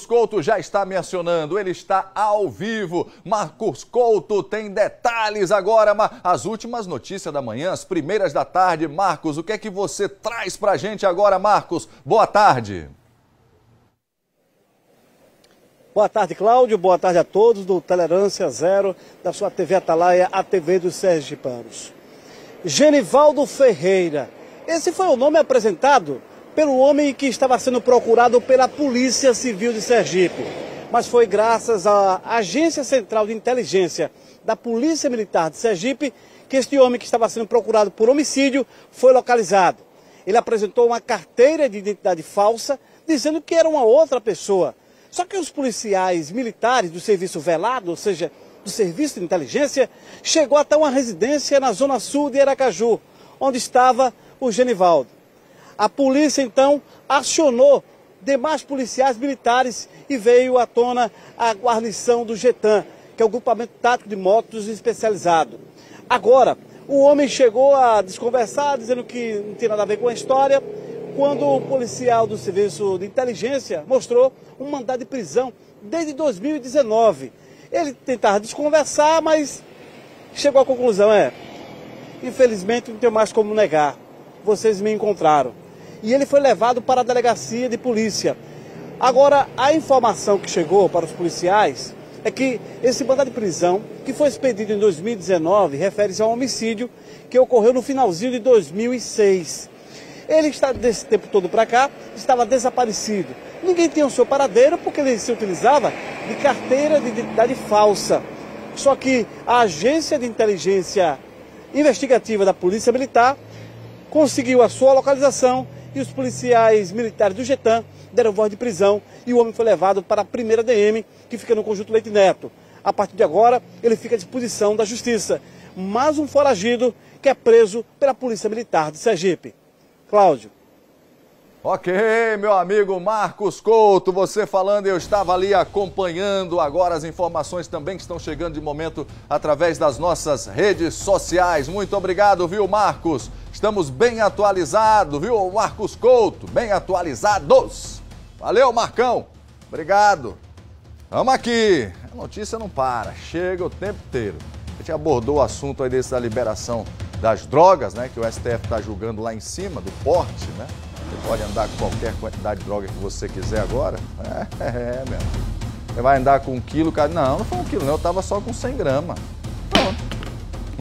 Couto já está me acionando, ele está ao vivo. Marcos Couto tem detalhes agora, as últimas notícias da manhã, as primeiras da tarde. Marcos, o que é que você traz pra gente agora, Marcos? Boa tarde. Boa tarde, Cláudio. Boa tarde a todos do Tolerância Zero, da sua TV Atalaia, a TV dos sergipanos. Genivaldo Ferreira. Esse foi o nome apresentado pelo homem que estava sendo procurado pela Polícia Civil de Sergipe. Mas foi graças à Agência Central de Inteligência da Polícia Militar de Sergipe que este homem que estava sendo procurado por homicídio foi localizado. Ele apresentou uma carteira de identidade falsa, dizendo que era uma outra pessoa. Só que os policiais militares do serviço velado, ou seja, do serviço de inteligência, chegou até uma residência na zona sul de Aracaju, onde estava o Genivaldo. A polícia, então, acionou demais policiais militares e veio à tona a guarnição do GETAM, que é o Grupamento Tático de Motos Especializado. Agora, o homem chegou a desconversar, dizendo que não tinha nada a ver com a história, quando o policial do Serviço de Inteligência mostrou um mandado de prisão desde 2019. Ele tentava desconversar, mas chegou à conclusão, infelizmente não tenho mais como negar, vocês me encontraram. E ele foi levado para a delegacia de polícia. Agora, a informação que chegou para os policiais é que esse mandado de prisão, que foi expedido em 2019, refere-se a um homicídio que ocorreu no finalzinho de 2006. Ele está, desse tempo todo para cá, estava desaparecido. Ninguém tinha o seu paradeiro porque ele se utilizava de carteira de identidade falsa. Só que a Agência de Inteligência Investigativa da Polícia Militar conseguiu a sua localização e os policiais militares do GETAM deram voz de prisão e o homem foi levado para a primeira DM, que fica no Conjunto Leite Neto. A partir de agora, ele fica à disposição da Justiça. Mais um foragido que é preso pela Polícia Militar de Sergipe. Cláudio. Ok, meu amigo Marcos Couto, você falando, eu estava ali acompanhando agora as informações também que estão chegando de momento através das nossas redes sociais. Muito obrigado, viu, Marcos? Estamos bem atualizados, viu, Marcos Couto? Bem atualizados. Valeu, Marcão. Obrigado. Vamos aqui. A notícia não para, chega o tempo inteiro. A gente abordou o assunto aí da liberação das drogas, né? Que o STF está julgando lá em cima, do porte, né? Você pode andar com qualquer quantidade de droga que você quiser agora. Mesmo. Você vai andar com 1 quilo, cara? Não foi 1 quilo, não. Eu tava só com 100 gramas. Pronto.